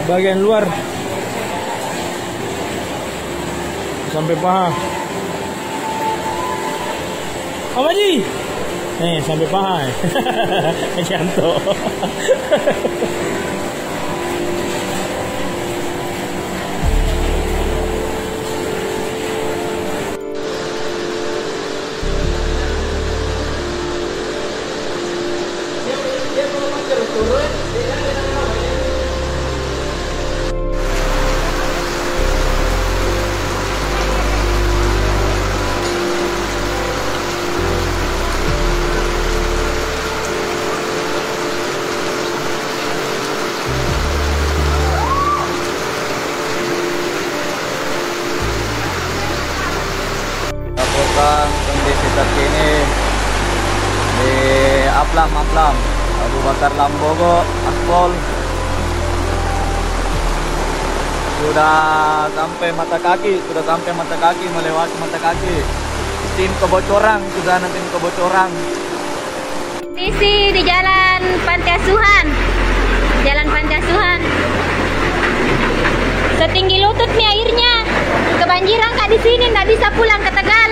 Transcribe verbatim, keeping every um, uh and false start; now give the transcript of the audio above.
bagian luar sampai paha. Apa Ji? Nih sampai paha. Janto. Kondisi terkini di Aplam Aplam Abu Bakar Lambogo Aspol sudah sampai mata kaki, sudah sampai mata kaki, melewati mata kaki. Tim kebocoran, sudah nanti kebocoran. Kondisi di Jalan Pantai Asuhan, Jalan Pantai Asuhan. Setinggi lutut nih airnya. Kebanjiran Kak di sini, nggak bisa pulang ke Tegal.